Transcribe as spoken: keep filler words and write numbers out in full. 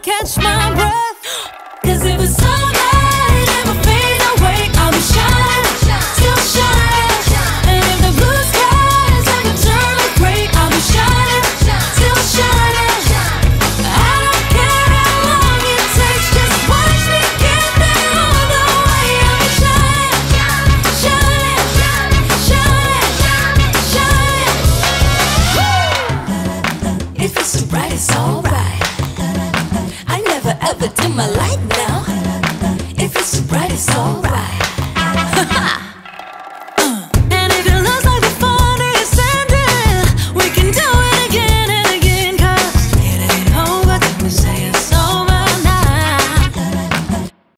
catch my breath. Cause if it's sunlight, never fade away, I'll be shining, still shining. And if the blue skies ever turn to gray, I'll be shining, still shining. I don't care how long it takes, just watch me get there all the way. I'll be shining, shining, shining, shining. If it's so bright, it's alright. I never ever dim my light now. If it's so bright, it's alright.